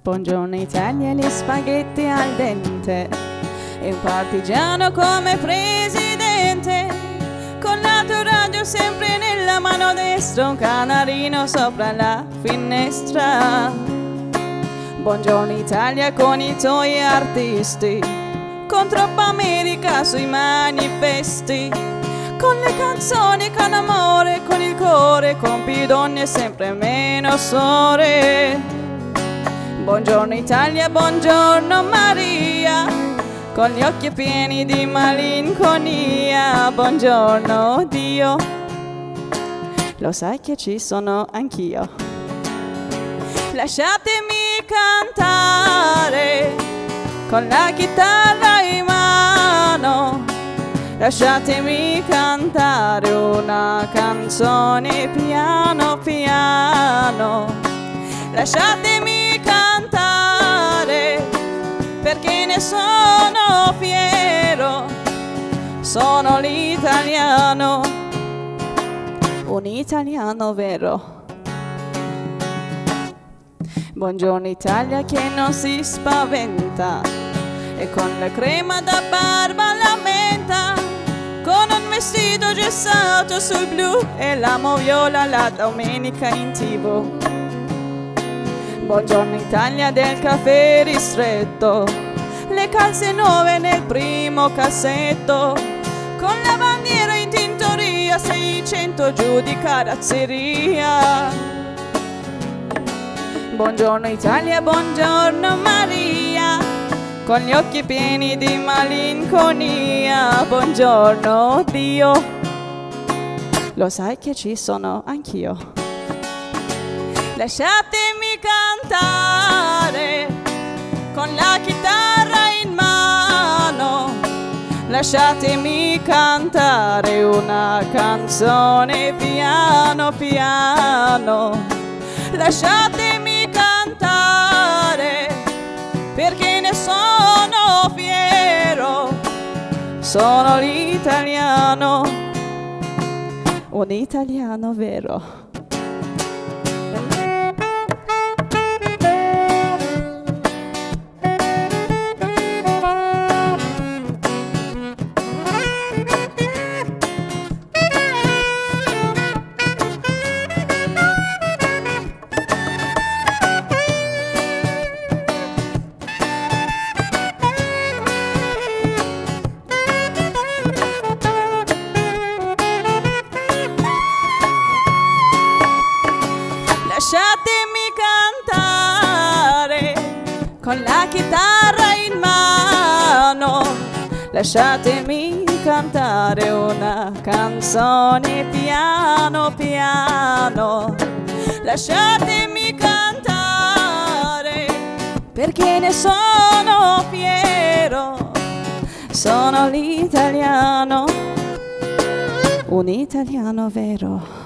Buongiorno Italia, gli spaghetti al dente e un partigiano come presidente, con l'autoradio sempre nella mano destra, un canarino sopra la finestra. Buongiorno Italia con i tuoi artisti, con troppa America sui manifesti, con le canzoni, con amore, con il cuore, con più donne e sempre meno suore. Buongiorno Italia, buongiorno Maria, con gli occhi pieni di malinconia. Buongiorno Dio, lo sai che ci sono anch'io. Lasciatemi cantare con la chitarra in mano, lasciatemi cantare una canzone piano piano. Lasciatemi cantare perché ne sono fiero, sono l'italiano, un italiano vero. Buongiorno Italia che non si spaventa e con la crema da barba la menta, con un vestito gessato sul blu e la moviola la domenica in TV. Buongiorno Italia del caffè ristretto, le calze nuove nel primo cassetto, con la bandiera in tintoria, 600 giù di carrozzeria. Buongiorno Italia, buongiorno Maria, con gli occhi pieni di malinconia. Buongiorno Dio, lo sai che ci sono anch'io. Lasciatemi cantare con la chitarra in mano, lasciatemi cantare una canzone piano piano. Lasciatemi cantare perché ne sono fiero, sono l'italiano, un italiano vero. Lasciatemi cantare con la chitarra in mano, lasciatemi cantare una canzone piano piano. Lasciatemi cantare perché ne sono fiero, sono l'italiano, un italiano vero.